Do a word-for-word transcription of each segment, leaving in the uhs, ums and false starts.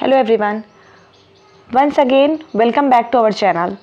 Hello everyone, once again welcome back to our channel।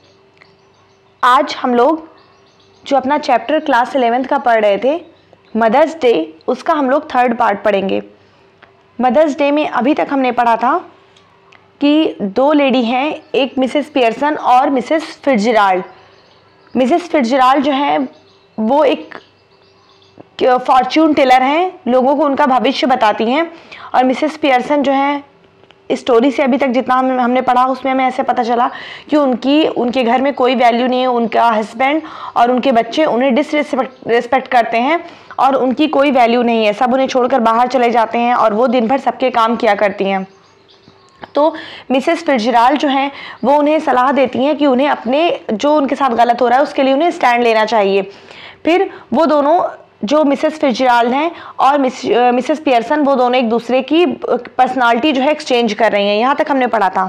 आज हम लोग जो अपना चैप्टर क्लास इलेवेंथ का पढ़ रहे थे मदर्स डे, उसका हम लोग थर्ड पार्ट पढ़ेंगे। मदर्स डे में अभी तक हमने पढ़ा था कि दो लेडी हैं, एक मिसेस पियर्सन और मिसेस फिट्जराल्ड। मिसेस फिट्जराल्ड जो है वो एक फॉर्च्यून टेलर हैं, लोगों को उनका भविष्य बताती हैं, और मिसेस पियर्सन जो है स्टोरी से अभी तक जितना हम हमने पढ़ा उसमें हमें ऐसे पता चला कि उनकी उनके घर में कोई वैल्यू नहीं है। उनका हस्बैंड और उनके बच्चे उन्हें डिसरिस्पेक्ट रिस्पेक्ट करते हैं और उनकी कोई वैल्यू नहीं है। सब उन्हें छोड़कर बाहर चले जाते हैं और वो दिन भर सबके काम किया करती हैं। तो मिसेस फिट्जराल्ड जो हैं वो उन्हें सलाह देती हैं कि उन्हें अपने जो उनके साथ गलत हो रहा है उसके लिए उन्हें स्टैंड लेना चाहिए। फिर वो दोनों जो मिसेस फिट्जराल्ड हैं और मिस मिसेस पियर्सन वो दोनों एक दूसरे की पर्सनालिटी जो है एक्सचेंज कर रही हैं। यहाँ तक हमने पढ़ा था।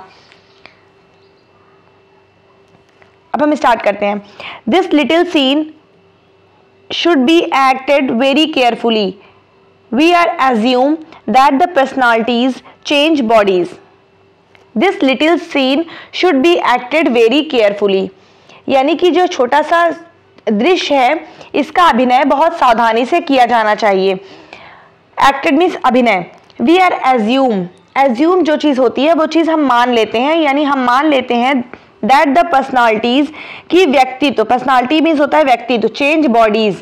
अब हम स्टार्ट करते हैं। This little scene should be acted very carefully. We are assume that the personalities change bodies. This little scene should be acted very carefully, यानी कि जो छोटा सा दृश्य है इसका अभिनय बहुत सावधानी से किया जाना चाहिए। एक्टेड मीन्स अभिनय। वी आर एज्यूम, एज्यूम जो चीज़ होती है वो चीज़ हम मान लेते हैं, यानी हम मान लेते हैं दैट द पर्सनालिटीज की व्यक्तित्व, पर्सनालिटी मीन्स होता है व्यक्तित्व, चेंज बॉडीज,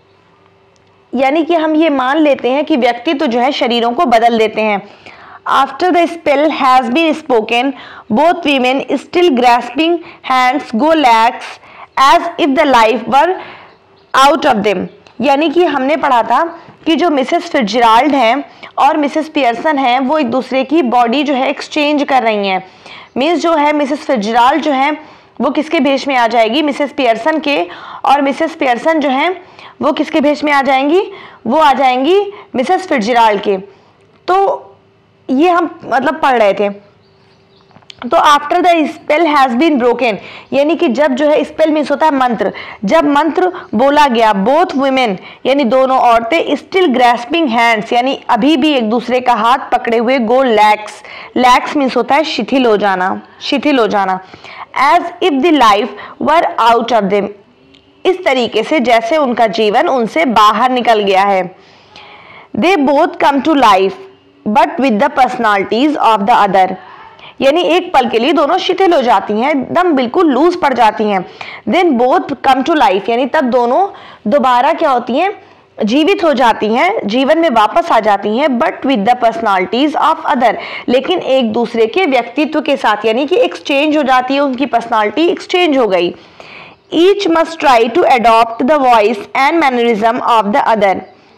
यानी कि हम ये मान लेते हैं कि व्यक्तित्व जो है शरीरों को बदल देते हैं। After the spell has been spoken, both women still grasping hands go lax as if the life were out of them। यानी कि हमने पढ़ा था कि जो मिसेस फिट्जराल्ड हैं और मिसेस पियर्सन हैं वो एक दूसरे की बॉडी जो है एक्सचेंज कर रही हैं। मीन्स जो है मिसेस फिट्जराल्ड जो है वो किसके भेष में आ जाएगी, मिसेस पियर्सन के, और मिसेस पियर्सन जो है वो किसके भेष में आ जाएंगी, वो आ जाएंगी मिसेस फिट्जराल्ड के। तो ये हम मतलब पढ़ रहे थे। तो after the spell has been broken, यानी कि जब जो है स्पेल मीन्स होता है मंत्र, जब मंत्र बोला गया, बोथ वुमेन यानी दोनों औरतें स्टिल ग्रैस्पिंग हैंड्स, यानी अभी भी एक दूसरे का हाथ पकड़े हुए, गो लैक्स, लैक्स मीन्स होता है शिथिल हो जाना, शिथिल हो जाना, as if the life were out of them, इस तरीके से जैसे उनका जीवन उनसे बाहर निकल गया है। They both come to life but with the personalities of the other, यानी एक पल के लिए दोनों शिथिल हो जाती हैं, एकदम बिल्कुल लूज पड़ जाती हैं। Then both come to life, यानी तब दोनों दोबारा क्या होती हैं, जीवित हो जाती हैं, जीवन में वापस आ जाती हैं, but with the personalities of other, लेकिन एक दूसरे के व्यक्तित्व के साथ, यानी कि एक्सचेंज हो जाती है, उनकी पर्सनालिटी एक्सचेंज हो गई। Each must try to adopt the voice and mannerism of the other.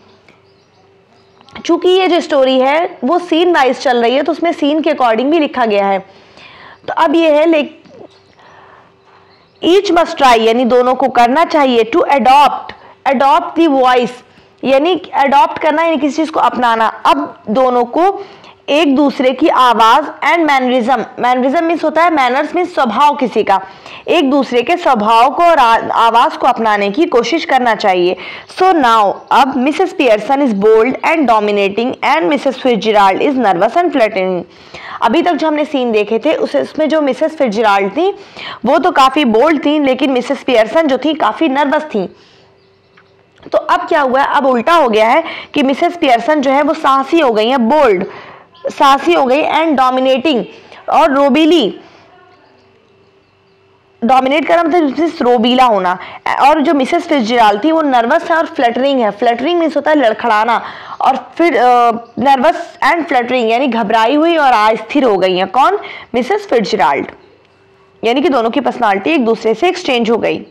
चूंकि ये जो स्टोरी है वो सीन वाइज चल रही है तो उसमें सीन के अकॉर्डिंग भी लिखा गया है। तो अब ये है लाइक ईच मस्ट ट्राई, यानी दोनों को करना चाहिए, to adopt, adopt the voice, यानी अडॉप्ट करना यानी किसी चीज को अपनाना। अब दोनों को एक दूसरे की आवाज एंड मैनरिज्म, मैनरिज्म मीन्स होता है मैनर्स मीन्स स्वभाव किसी का, एक दूसरे के स्वभाव को और आवाज को अपनाने की कोशिश करना चाहिए। सो नाउ अब Mrs Pearson is bold and dominating and Mrs Fitzgerald is nervous and fluttering. अभी तक जो हमने सीन देखे थे उस उसमें जो मिसेस फिट्जराल्ड थी वो तो काफी बोल्ड थी, लेकिन मिसेस पियर्सन जो थी काफी नर्वस थी। तो अब क्या हुआ है, अब उल्टा हो गया है कि मिसेस पियर्सन जो है वो साहसी हो गई है, बोल्ड साहसी हो गई, एंड डोमिनेटिंग और रोबीली, डोमिनेट करना मतलब रोबीला होना, और जो मिसेस फिट्जराल्ड थी वो नर्वस है और फ्लटरिंग है। फ्लटरिंग मीन्स होता है लड़खड़ाना, और फिर नर्वस एंड फ्लटरिंग यानी घबराई हुई और अस्थिर हो गई है। कौन, मिसेस फिट्जराल्ड, यानी कि दोनों की पर्सनालिटी एक दूसरे से एक्सचेंज हो गई।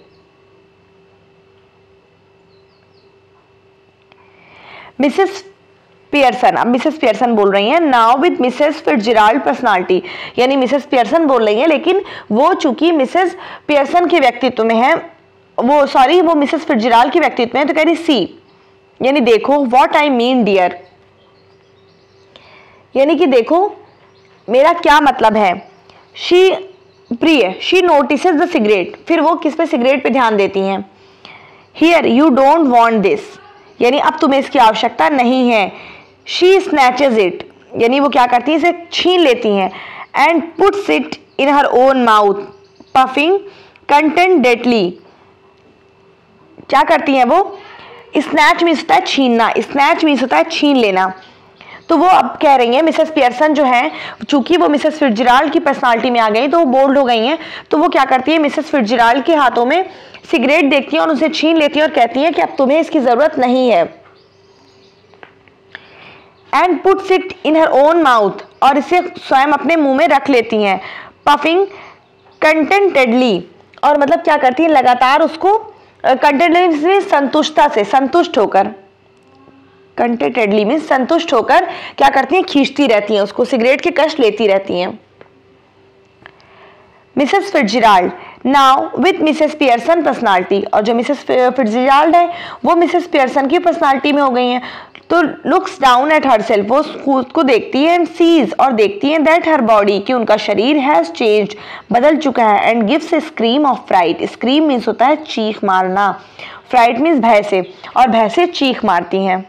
मिसेस पियर्सन, अब मिसेस पियर्सन बोल रही हैं, now with Mrs Fitzgerald personality, यानी मिसेस पियर्सन बोल रही हैं, लेकिन वो चूंकि मिसेस पियर्सन के व्यक्तित्व में है, वो सॉरी वो मिसेस फिट्जराल्ड के व्यक्तित्व में है, तो कह रही सी, यानी देखो, व्हाट आई मीन डियर, यानी कि देखो मेरा क्या मतलब है। शी प्रिय, शी नोटिसेस द सिगरेट, फिर वो किस पे, सिगरेट पे ध्यान देती हैं। Here you don't want this, यानी अब तुम्हें इसकी आवश्यकता नहीं है। शी स्नैचेज इट, यानी वो क्या करती हैं, इसे छीन लेती हैं। And puts it in her own mouth puffing contentedly. क्या करती हैं वो, स्नैच मीन्स होता है छीनना, स्नैच मीन्स होता है छीन लेना। तो वो अब कह रही हैं मिसेस पियर्सन जो है, चूंकि वो मिसेस फिट्जराल्ड की पर्सनालिटी में आ गई तो वो बोल्ड हो गई हैं, तो वो क्या करती है, मिसेस फिट्जराल्ड के हाथों में सिगरेट देखती हैं और उसे छीन लेती हैं और कहती हैं कि अब तुम्हें इसकी ज़रूरत नहीं है। And puts it in her own mouth, और इसे स्वयं अपने मुंह में रख लेती हैं। पफिंग कंटेंटेडली, और मतलब क्या करती हैं, लगातार उसको कंटेंटेडली संतुष्टता से, संतुष्ट होकर, कंटेंटेडली मीन्स संतुष्ट होकर क्या करती हैं, खींचती रहती हैं उसको, सिगरेट के कश लेती रहती हैं। Mrs Fitzgerald now with Mrs Pearson personality, और जो मिसेस फिट्जराल्ड है वो मिसेस पियर्सन की पर्सनालिटी में हो गई हैं। तो लुक्स डाउन एट हरसेल्फ, वो खुद को देखती है, एंड सीज, और देखती है दैट हर बॉडी, कि उनका शरीर हैज चेंज्ड, बदल चुका है। And gives a scream of fright, scream means होता है चीख मारना, फ्राइट मीन्स भय से, और भय से चीख मारती हैं।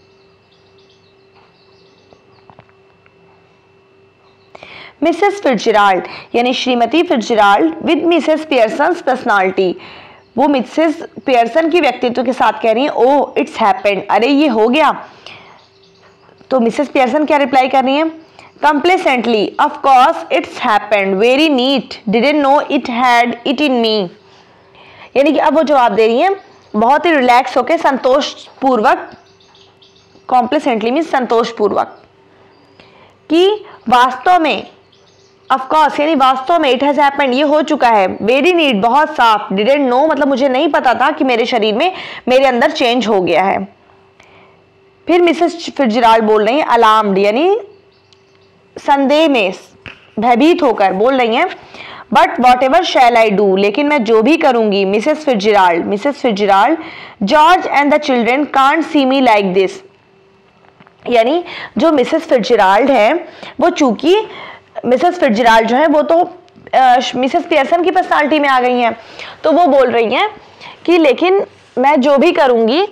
मिसेस फिट्जराल्ड यानी श्रीमती Fitzgerald with Mrs Pearson's personality, वो मिसेस पियर्सन की व्यक्तित्व के साथ कह रही हैं, ओह इट्स हैपेंड, अरे ये हो गया। तो मिसेस पियर्सन क्या रिप्लाई कर रही हैं, complacently, of course it's happened, very neat, didn't know it had it in me. यानी कि अब वो जवाब दे रही हैं बहुत ही रिलैक्स होकर, संतोष पूर्वक, कॉम्प्लेसेंटली मीन्स संतोष पूर्वक, कि वास्तव में, ऑफ कोर्स यानी वास्तव में, इट हैज हैपेंड, ये हो चुका है। वेरी नीट बहुत साफ, डिडंट नो मतलब मुझे नहीं पता था कि मेरे शरीर में, मेरे अंदर चेंज हो गया है। फिर मिसेस फिट्जराल्ड बोल रही हैं अलार्म्ड, यानी संदेह में, भयभीत होकर बोल रही हैं, but whatever shall I do, लेकिन मैं जो भी करूंगी Mrs Fitzgerald, Mrs Fitzgerald, George and the children can't see me like this. यानी जो मिसेस फिट्जराल्ड है वो, चूंकि मिसेस फिट्जराल्ड जो है वो तो मिसेस पियर्सन की पर्सनालिटी में आ गई हैं, तो वो बोल रही हैं कि लेकिन मैं जो भी करूंगी,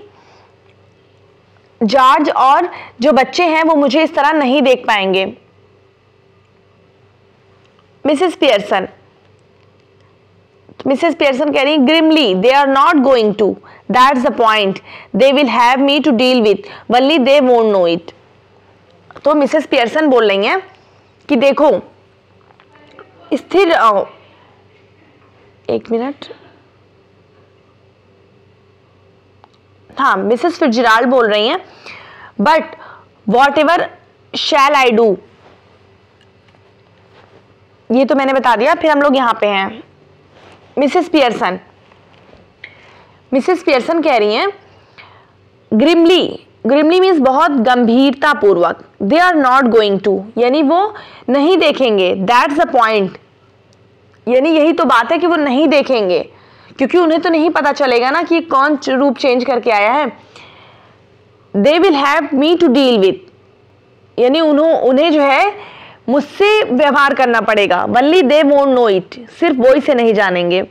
जॉर्ज और जो बच्चे हैं वो मुझे इस तरह नहीं देख पाएंगे। मिसेस पियर्सन मिसेस पियर्सन कह रही है, grimly, they are not going to, that's the point, they will have me to deal with, only they won't know it. तो मिसेस पियर्सन बोल रही हैं कि देखो, स्थिर आओ, एक मिनट, हाँ, मिसेस फिट्जराल्ड बोल रही हैं, but whatever shall I do, ये तो मैंने बता दिया। फिर हम लोग यहां पे हैं, मिसेस पियर्सन मिसेस पियर्सन कह रही हैं, ग्रिमली, ग्रिमली मीन्स बहुत गंभीरता पूर्वक, they are not going to, यानी वो नहीं देखेंगे, दैट्स द पॉइंट, यानी यही तो बात है कि वो नहीं देखेंगे, क्योंकि उन्हें तो नहीं पता चलेगा ना कि कौन रूप चेंज करके आया है। They will have me to deal with, यानी उन्हों उन्हें जो है मुझसे व्यवहार करना पड़ेगा, only they won't know it, सिर्फ वो इसे नहीं जानेंगे।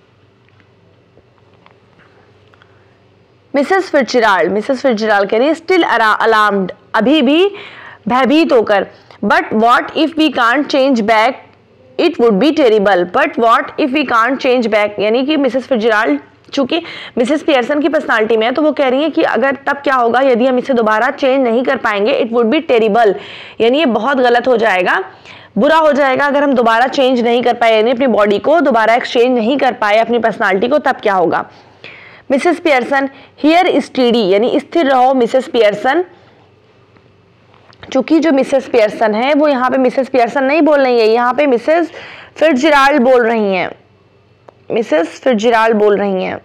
मिसेस फिट्जराल्ड मिसेस फिट्जराल्ड कह रही है, स्टिल अलार्म्ड, अभी भी भयभीत होकर, but what if we can't change back, it would be terrible, but what if we can't change back, यानी कि मिसेस फिट्जराल्ड चूंकि मिसेस पियर्सन की पर्सनालिटी में है, तो वो कह रही है कि अगर तब क्या होगा यदि हम इसे दोबारा चेंज नहीं कर पाएंगे, इट वुड बी टेरिबल, यानी ये बहुत गलत हो जाएगा, बुरा हो जाएगा अगर हम दोबारा चेंज नहीं कर पाए, यानी अपनी बॉडी को दोबारा एक्सचेंज नहीं कर पाए, अपनी पर्सनालिटी को, तब क्या होगा। मिसेस पियर्सन हियर स्टडी, यानी स्थिर रहो मिसेस पियर्सन, चूंकि जो मिसेस पियर्सन है वो यहाँ पे मिसेस पियर्सन नहीं बोल रही है, यहाँ पे मिसेस फिट्जराल्ड बोल रही हैं, मिसेस फिट्जराल्ड बोल रही हैं।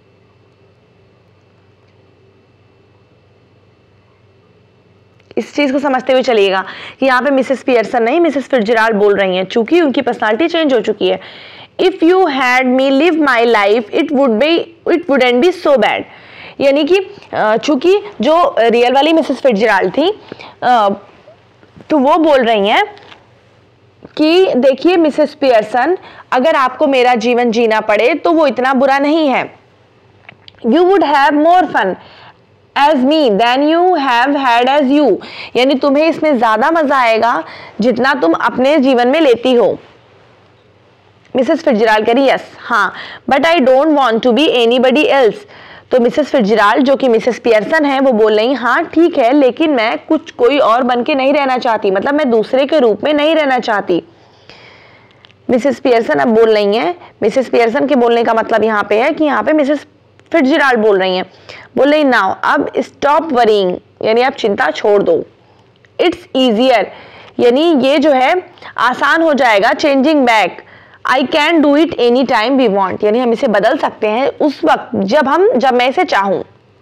इस चीज को समझते हुए चलिएगा कि यहाँ पे मिसेस पियर्सन नहीं, मिसेस फिट्जराल्ड बोल रही हैं, चूंकि उनकी पर्सनालिटी चेंज हो चुकी है। If you had me live my life, it would be it wouldn't be so bad, यानी कि चूंकि जो रियल वाली मिसेस फिट्जराल्ड थी, तो वो बोल रही हैं कि देखिए मिसेस पियर्सन, अगर आपको मेरा जीवन जीना पड़े तो वो इतना बुरा नहीं है। You would have more fun as me than you have had as you, यानी तुम्हें इसमें ज्यादा मजा आएगा जितना तुम अपने जीवन में लेती हो। मिसेस फिट्जराल्ड कह रही यस, हाँ, but I don't want to be anybody else. तो मिसेस फिट्जराल्ड जो कि मिसेस पियर्सन है वो बोल रही हाँ ठीक है, लेकिन मैं कुछ कोई और बन के नहीं रहना चाहती, मतलब मैं दूसरे के रूप में नहीं रहना चाहती। मिसेस पियर्सन अब बोल रही हैं, मिसेस पियर्सन के बोलने का मतलब यहाँ पे है कि यहाँ पे मिसेस फिट्जराल्ड बोल रही हैं, बोल रही नाउ अब स्टॉप वरीइंग, यानी आप चिंता छोड़ दो। इट्स ईजियर, यानी ये जो है आसान हो जाएगा। Changing back, I can do it any time we want, यानी हम इसे बदल सकते हैं उस वक्त जब हम जब मैं इसे चाहूं।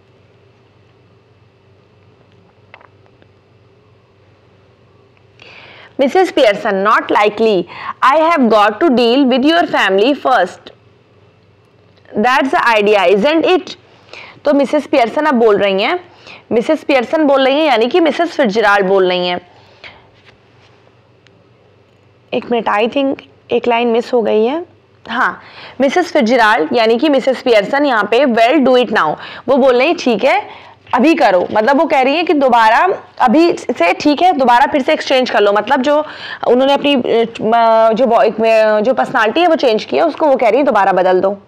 Mrs Pearson, not likely, I have got to deal with your family first, that's the idea isn't it. तो मिसेस पियर्सन अब बोल रही हैं, मिसेस पियर्सन बोल रही हैं यानी कि मिसेस फिट्जराल्ड बोल रही हैं। एक मिनट, आई थिंक एक लाइन मिस हो गई है। हाँ, मिसेस फिट्जराल्ड यानी कि मिसेस पियर्सन यहाँ पे वेल डू इट नाउ, वो बोल रही है ठीक है अभी करो, मतलब वो कह रही है कि दोबारा अभी से ठीक है दोबारा फिर से एक्सचेंज कर लो, मतलब जो उन्होंने अपनी जो जो पर्सनालिटी है वो चेंज किया उसको वो कह रही है दोबारा बदल दो।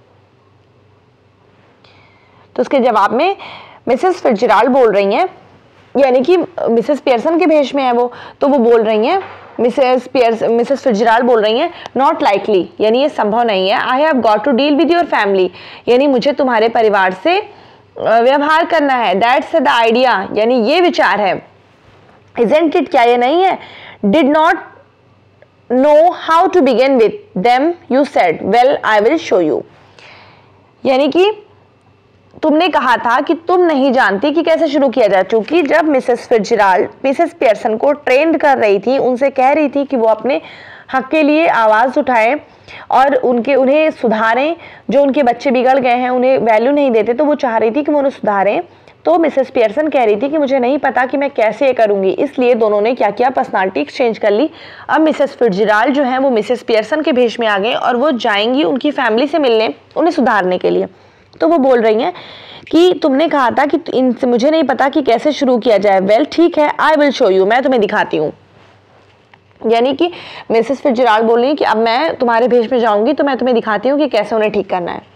तो उसके जवाब में मिसेस फिट्जराल्ड बोल रही हैं, यानी कि मिसेस पियर्सन के भेष में है वो, तो वो बोल रही हैं मिसेस पियर्स मिसेस फिट्जराल्ड बोल रही हैं नॉट लाइकली, यानी ये संभव नहीं है। I have got to deal with your family, यानी मुझे तुम्हारे परिवार से व्यवहार करना है। दैट्स द आइडिया, यानी ये विचार है। इजंट इट, क्या ये नहीं है। Did not know how to begin with them you said, well I will show you, यानी कि तुमने कहा था कि तुम नहीं जानती कि कैसे शुरू किया जाए। चूंकि जब मिसेस फिट्जराल्ड मिसेस पियर्सन को ट्रेंड कर रही थी, उनसे कह रही थी कि वो अपने हक के लिए आवाज़ उठाएं और उनके उन्हें सुधारें, जो उनके बच्चे बिगड़ गए हैं उन्हें वैल्यू नहीं देते, तो वो चाह रही थी कि वो उन्हें सुधारें। तो मिसेस पियर्सन कह रही थी कि मुझे नहीं पता कि मैं कैसे ये करूँगी, इसलिए दोनों ने क्या किया, पर्सनालिटी एक्सचेंज कर ली। अब मिसेस फिट्जराल्ड जो है वो मिसेस पियर्सन के भेष में आ गए और वो जाएंगी उनकी फैमिली से मिलने, उन्हें सुधारने के लिए। तो वो बोल रही हैं कि तुमने कहा था कि इनसे मुझे नहीं पता कि कैसे शुरू किया जाए, वेल ठीक है आई विल शो यू, मैं तुम्हें दिखाती हूँ। यानी कि मिसेस फिट्जराल्ड बोल रही है कि अब मैं तुम्हारे भेष में जाऊंगी तो मैं तुम्हें दिखाती हूँ कि कैसे उन्हें ठीक करना है।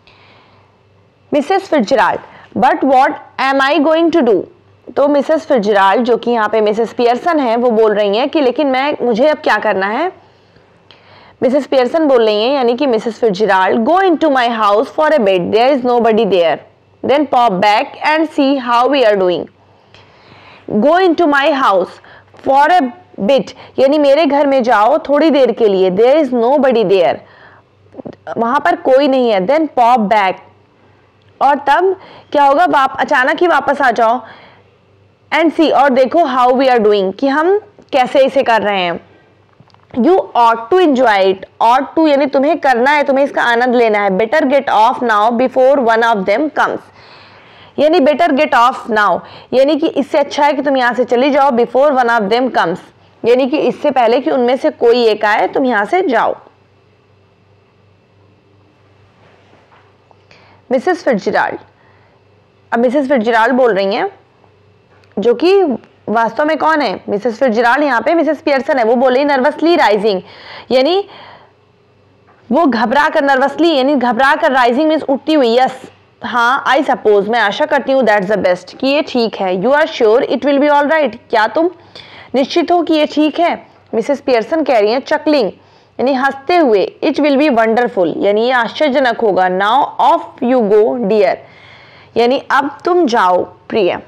Mrs Fitzgerald, but what am I going to do. तो मिसेस फिट्जराल्ड जो कि यहाँ पे मिसेस पियर्सन है वो बोल रही हैं कि लेकिन मैं मुझे अब क्या करना है। मिसेस पियर्सन बोल रही हैं यानी कि Mrs Fitzgerald, go into my house for a bit, there is nobody there, then pop back and see how we are doing. Go into my house for a bit, यानी मेरे घर में जाओ थोड़ी देर के लिए, देयर इज नोबडी देयर, वहां पर कोई नहीं है, देन पॉप बैक, और तब क्या होगा, वाप अचानक ही वापस आ जाओ, एंड सी, और देखो हाउ वी आर डूइंग, कि हम कैसे इसे कर रहे हैं। You ought to enjoy it, ought to यानी तुम्हें करना है, तुम्हें इसका आनंद लेना है। Better get off now before one of them comes, यानी बेटर गेट ऑफ नाउ, यानी कि इससे अच्छा है कि तुम यहाँ से चली जाओ, before one of them comes, यानी कि इससे पहले कि उनमें से कोई एक आए तुम यहाँ से जाओ। मिसेस फिट्जराल्ड, अब मिसेस फिट्जराल्ड बोल रही हैं जो कि वास्तव में कौन है, मिसेस फिट्जराल्ड यहाँ पे मिसेस पियर्सन है, वो बोल रही नर्वसली राइजिंग, यानी वो घबरा कर, नर्वसली यानी घबरा कर, राइजिंग मीन्स उठती हुई। यस, हाँ, आई सपोज, मैं आशा करती हूँ, दैट्स द बेस्ट, कि ये ठीक है। You are sure it will be all right, क्या तुम निश्चित हो कि ये ठीक है। मिसेस पियर्सन कह रही हैं चकलिंग यानी हंसते हुए, इट विल बी वंडरफुल, यानी ये आश्चर्यजनक होगा। Now off you go dear, यानी अब तुम जाओ प्रिय।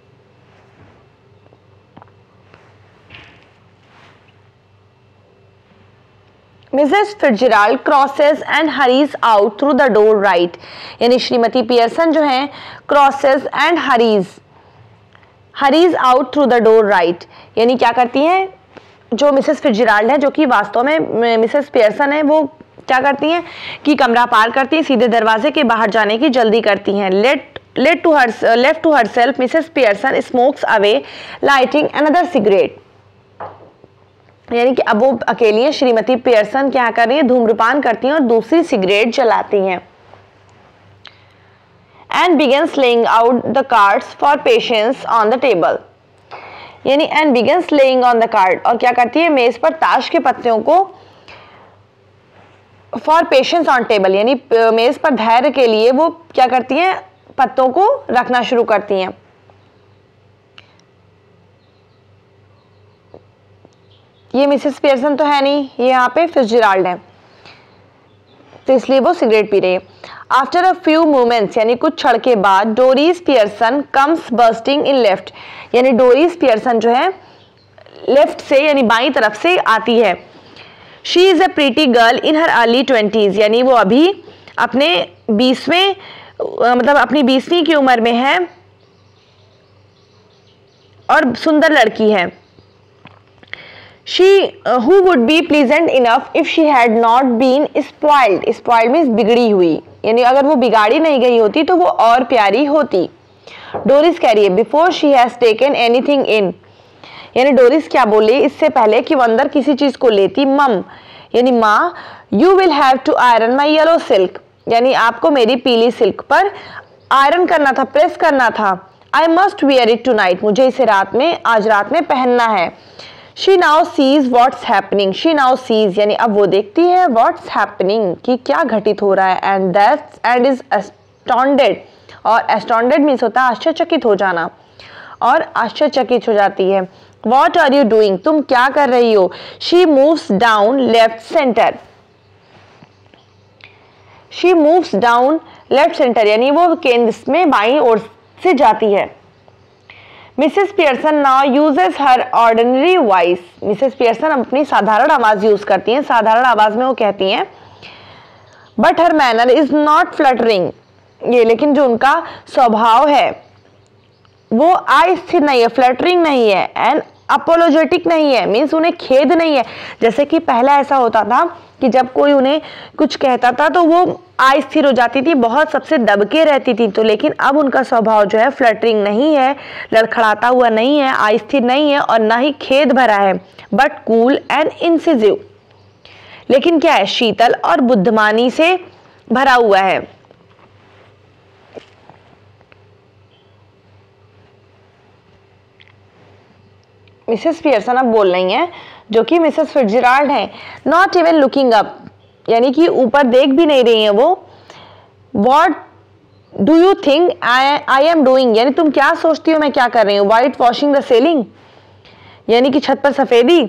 Mrs Fitzgerald crosses and hurries out through the door right, यानी श्रीमती पियर्सन जो है crosses and hurries hurries out through the door right, यानी क्या करती हैं, जो मिसेस फिट्जराल्ड है जो कि वास्तव में मिसेस पियर्सन है, वो क्या करती हैं कि कमरा पार करती हैं, सीधे दरवाजे के बाहर जाने की जल्दी करती हैं। Let let to her left to herself Mrs Pearson smokes away lighting another cigarette, यानी कि अब वो अकेली हैं, श्रीमती पियर्सन क्या कर रही है, धूम्रपान करती हैं और दूसरी सिगरेट जलाती हैं। And begins laying out the cards for patience on the table, यानी and begins laying on the card, और क्या करती है मेज पर ताश के पत्तों को फॉर पेशेंस ऑन टेबल, यानी मेज पर धैर्य के लिए वो क्या करती हैं पत्तों को रखना शुरू करती हैं। ये मिसेस पियर्सन तो है नहीं, ये यहाँ पे फिट्जजेराल्ड है, तो इसलिए वो सिगरेट पी रही है। आफ्टर अ फ्यू मोमेंट्स, यानी कुछ क्षण के बाद, Doris Pearson comes bursting in left, यानी डोरिस पियर्सन जो है लेफ्ट से यानी बाईं तरफ से आती है। She is a pretty girl in her early twenties, यानी वो अभी अपने बीसवें मतलब अपनी बीसवीं की उम्र में है और सुंदर लड़की है। She who would be pleasant enough if she had not been spoiled, spoiled means बिगड़ी हुई, यानी अगर वो बिगाड़ी नहीं गई होती तो वो और प्यारी होती। डोरिस कह रही है before she has taken anything in, यानी डोरिस क्या बोली इससे पहले कि वो अंदर किसी चीज को लेती। मम यानी माँ, you will have to iron my yellow silk, यानी आपको मेरी पीली सिल्क पर आयरन करना था, प्रेस करना था। I must wear it tonight, मुझे इसे रात में आज रात में पहनना है। She now sees what's happening, she now sees यानी अब वो देखती है व्हाट्स हैपनिंग कि क्या घटित हो रहा है। And that's and is astounded, और एस्टॉन्डेड मीन्स होता है आश्चर्यचकित हो जाना, और आश्चर्यचकित हो जाती है। What are you doing? तुम क्या कर रही हो? She moves down left center. She moves down left center, यानी वो केंद्र में बाईं ओर से जाती है। Mrs Pearson now uses her ordinary voice. Mrs Pearson अपनी साधारण आवाज यूज करती हैं। साधारण आवाज में वो कहती हैं But her manner is not flattering. ये लेकिन जो उनका स्वभाव है वो अस्थिर नहीं है, फ्लैटरिंग नहीं है, एंड अपोलोजेटिक नहीं है, मीन्स उन्हें खेद नहीं है। जैसे कि पहला ऐसा होता था कि जब कोई उन्हें कुछ कहता था तो वो अस्थिर हो जाती थी, बहुत सबसे दबके रहती थी। तो लेकिन अब उनका स्वभाव जो है फ्लैटरिंग नहीं है, लड़खड़ाता हुआ नहीं है, अस्थिर नहीं है, और ना ही खेद भरा है, बट कूल एंड इंसिसिव, लेकिन क्या है शीतल और बुद्धिमानी से भरा हुआ है। मिसेस पियर्सन अब बोल रही हैं जो कि मिसेस फिट्जजेराल्ड हैं। नॉट इवन लुकिंग अप, यानी कि ऊपर देख भी नहीं रही हैं वो। What do you think I am doing, यानी तुम क्या सोचती हो मैं क्या कर रही हूँ। वाइट वॉशिंग द सेलिंग, यानी कि छत पर सफेदी।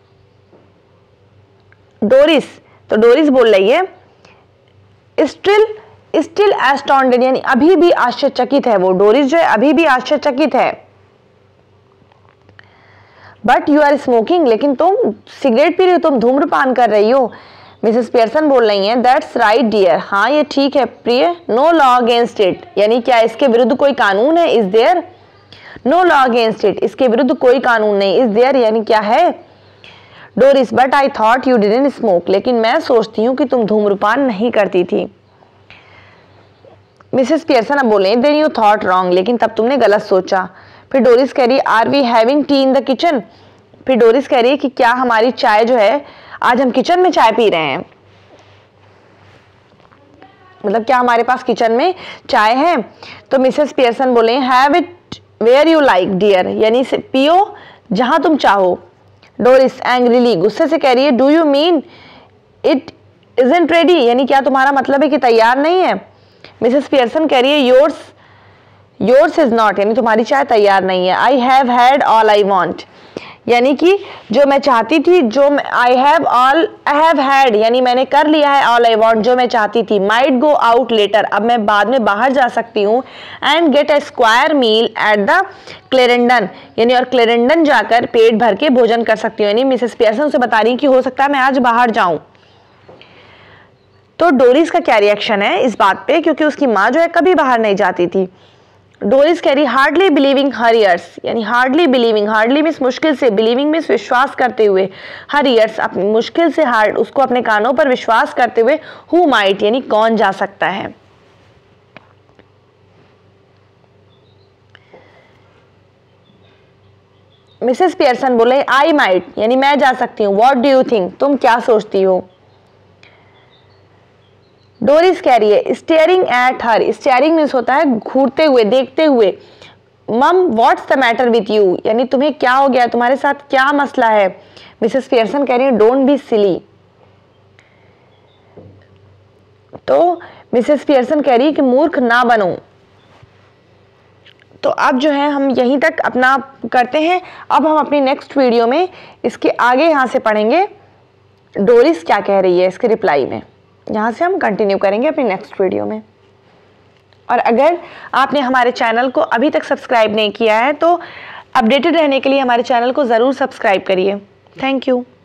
डोरिस, तो डोरिस बोल रही है स्टिल स्टिल एस्टॉन्डेड, यानी अभी भी आश्चर्यचकित है वो। डोरिस जो है अभी भी आश्चर्यचकित है। बट यू आर स्मोकिंग, लेकिन तुम सिगरेट पी रही हो, तुम धूम्रपान कर रही हो। मिसेस पियर्सन बोल रही हैं दैट्स राइट डियर, हाँ ये ठीक है प्रिय। नो लॉ अगेंस्ट इट, यानी क्या इसके विरुद्ध कोई कानून है। Is there no law against it, इसके विरुद्ध कोई कानून नहीं। इज देयर यानी क्या है। Doris but I thought you didn't smoke, लेकिन मैं सोचती हूँ कि तुम धूम्रपान नहीं करती थी। मिसेस पियर्सन अब बोले देन यू थॉट रॉन्ग, लेकिन तब तुमने गलत सोचा। फिर डोरिस कह रही are we having tea in the kitchen, फिर डोरिस कह रही है कि क्या हमारी चाय जो है आज हम किचन में चाय पी रहे हैं, मतलब क्या हमारे पास किचन में चाय है। तो मिसेस पियर्सन बोले have it where you like dear, यानी पियो जहां तुम चाहो। डोरिस एंग्रीली, गुस्से से कह रही है do you mean it isn't ready, यानी क्या तुम्हारा मतलब है कि तैयार नहीं है। मिसेस पियर्सन कह रही है योर्स योर्स इज नॉट, यानी तुम्हारी चाय तैयार नहीं है। I have had all I want, यानी कि जो मैं चाहती थी, जो I have all I have had, यानी मैंने कर लिया है ऑल आई वॉन्ट, जो मैं चाहती थी। माइट गो आउट लेटर, अब मैं बाद में बाहर जा सकती हूँ। And get a square meal at the Clarendon, यानी और क्लेरेंडन जाकर पेट भर के भोजन कर सकती हूँ। यानी मिसेस पियर्सन से बता रही कि हो सकता है मैं आज बाहर जाऊँ। तो डोरिस का क्या रिएक्शन है इस बात पे, क्योंकि उसकी माँ जो है कभी बाहर नहीं जाती थी। डोरिस कह रही हार्डली बिलीविंग हर ईयर्स, यानी हार्डली बिलीविंग, हार्डली मीन्स मुश्किल से, बिलीविंग मीन्स विश्वास करते हुए, हर ईयर्स अपनी मुश्किल से, हार्ड उसको अपने कानों पर विश्वास करते हुए। हु माइट यानी कौन जा सकता है। मिसेस पियर्सन बोले आई माइट, यानी मैं जा सकती हूँ। व्हाट डू यू थिंक, तुम क्या सोचती हो। डोरिस कह रही है staring at her, staring means होता है घूरते हुए, देखते हुए। Mum what's the matter with you, यानी तुम्हें क्या हो गया, तुम्हारे साथ क्या मसला है। मिसेस पियर्सन कह रही है डोंट बी सिली। तो मिसेस पियर्सन कह रही है कि मूर्ख ना बनो। तो अब जो है हम यहीं तक अपना करते हैं। अब हम अपनी नेक्स्ट वीडियो में इसके आगे यहाँ से पढ़ेंगे डोरिस क्या कह रही है इसके रिप्लाई में। यहाँ से हम कंटिन्यू करेंगे अपनी नेक्स्ट वीडियो में। और अगर आपने हमारे चैनल को अभी तक सब्सक्राइब नहीं किया है तो अपडेटेड रहने के लिए हमारे चैनल को ज़रूर सब्सक्राइब करिए। Thank you.